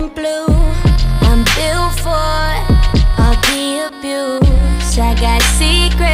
and blue. I'm built for all the abuse. I got secrets